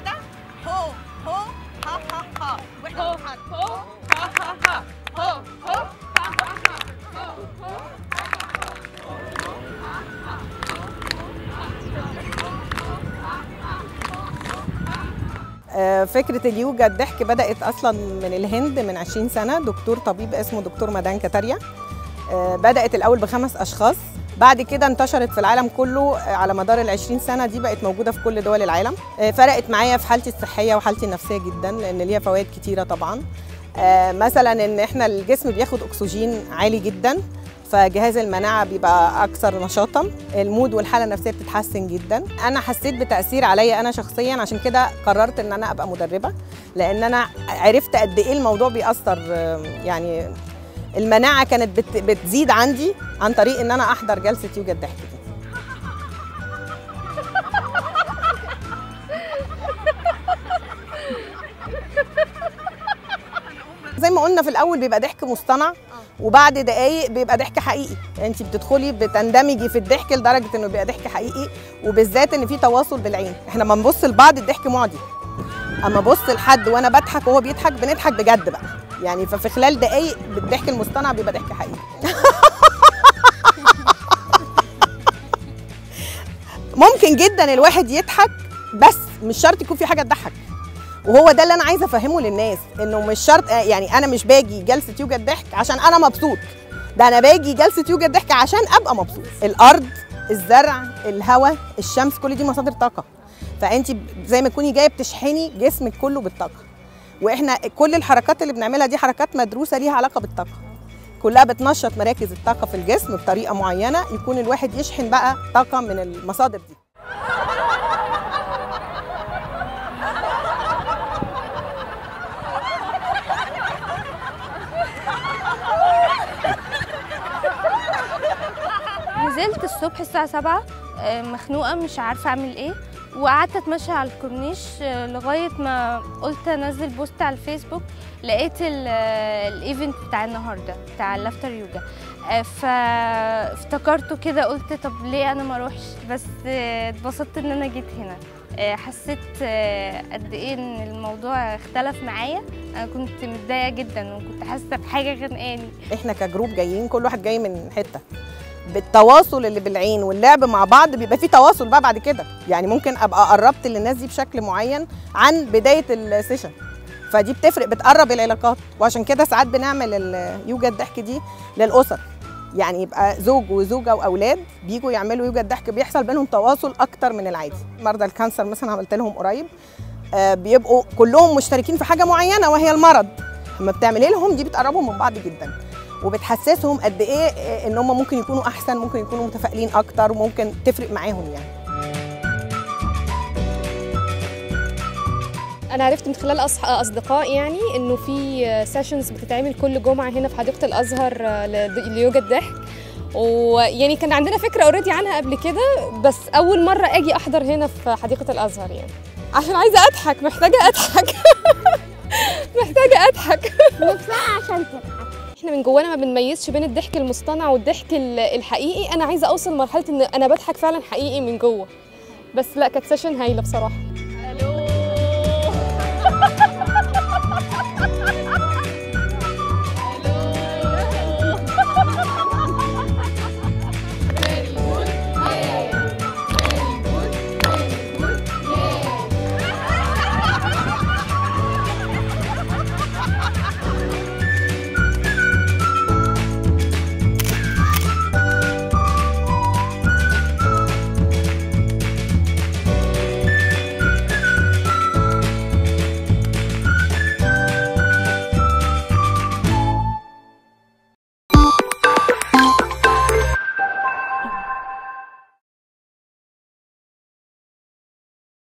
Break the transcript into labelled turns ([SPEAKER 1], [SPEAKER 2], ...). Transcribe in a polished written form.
[SPEAKER 1] كده هو هو ها ها ها، واحنا بنضحك هو ها ها ها هو هو ها ها ها هو هو.
[SPEAKER 2] فكرة اليوجا الضحك بدأت أصلا من الهند من 20 سنة. دكتور طبيب اسمه دكتور مدان كاتاريا. بدأت الأول ب5 أشخاص، بعد كده انتشرت في العالم كله. على مدار ال20 سنة دي بقت موجودة في كل دول العالم. فرقت معايا في حالتي الصحية وحالتي النفسية جدا، لأن ليها فوائد كتيرة طبعا. مثلا إن إحنا الجسم بياخد أكسجين عالي جدا، فجهاز المناعة بيبقى أكثر نشاطاً، المود والحالة النفسية بتتحسن جداً. أنا حسيت بتأثير عليا أنا شخصياً، عشان كده قررت إن أنا أبقى مدربة، لأن أنا عرفت قد إيه الموضوع بيأثر. يعني المناعة كانت بتزيد عندي عن طريق إن أنا أحضر جلسة يوجا الضحك دي. زي ما قلنا في الاول بيبقى ضحك مصطنع، وبعد دقايق بيبقى ضحك حقيقي. انت بتدخلي بتندمجي في الضحك لدرجه انه بيبقى ضحك حقيقي، وبالذات ان في تواصل بالعين. احنا لما نبص لبعض الضحك معدي، اما ابص لحد وانا بضحك وهو بيضحك بنضحك بجد بقى. يعني ففي خلال دقايق بالضحك المصطنع بيبقى ضحك حقيقي. ممكن جدا الواحد يضحك، بس مش شرط يكون في حاجه تضحك. وهو ده اللي انا عايزه افهمه للناس، انه مش شرط. يعني انا مش باجي جلسه يوجا الضحك عشان انا مبسوط، ده انا باجي جلسه يوجا الضحك عشان ابقى مبسوط. الارض، الزرع، الهواء، الشمس، كل دي مصادر طاقه. فانت زي ما تكوني جايه بتشحني جسمك كله بالطاقه. واحنا كل الحركات اللي بنعملها دي حركات مدروسه ليها علاقه بالطاقه، كلها بتنشط مراكز الطاقه في الجسم بطريقه معينه، يكون الواحد يشحن بقى طاقه من المصادر دي.
[SPEAKER 3] نزلت الصبح الساعة 7 مخنوقة مش عارفة أعمل إيه، وقعدت أتمشى على الكورنيش لغاية ما قلت أنزل بوست على الفيسبوك. لقيت الإيفنت بتاع النهاردة بتاع اللافتر يوجا، فافتكرته كده قلت طب ليه أنا ما أروحش. بس اتبسطت إن أنا جيت هنا. حسيت قد إيه إن الموضوع اختلف معايا. أنا كنت متضايقة جدا وكنت حاسة بحاجة خانقاني.
[SPEAKER 2] إحنا كجروب جايين، كل واحد جاي من حتة، بالتواصل اللي بالعين واللعب مع بعض بيبقى في تواصل بقى بعد كده. يعني ممكن ابقى قربت للناس دي بشكل معين عن بدايه السيشن، فدي بتفرق، بتقرب العلاقات. وعشان كده ساعات بنعمل اليوجا الضحك دي للاسر، يعني يبقى زوج وزوجه واولاد بيجوا يعملوا يوجا الضحك، بيحصل بينهم تواصل اكتر من العادي. مرضى الكانسر مثلا عملت لهم قريب، بيبقوا كلهم مشتركين في حاجه معينه وهي المرض. لما بتعملي لهم دي بتقربهم من بعض جدا، وبتحسسهم قد ايه ان هم ممكن يكونوا احسن، ممكن يكونوا متفائلين اكتر، وممكن تفرق معاهم. يعني
[SPEAKER 4] انا عرفت من خلال اصدقائي يعني انه في سيشنز بتتعمل كل جمعه هنا في حديقه الازهر ليوجا الضحك، ويعني كان عندنا فكره اوريدي عنها قبل كده، بس اول مره اجي احضر هنا في حديقه الازهر، يعني عشان عايزه اضحك، محتاجه اضحك. محتاجه اضحك
[SPEAKER 5] عشان تضحك.
[SPEAKER 4] احنا من جوانا ما بنميزش بين الضحك المصطنع والضحك الحقيقي. انا عايزه اوصل لمرحله ان انا بضحك فعلا حقيقي من جوه. بس لا، كانت سيشن هايله بصراحه.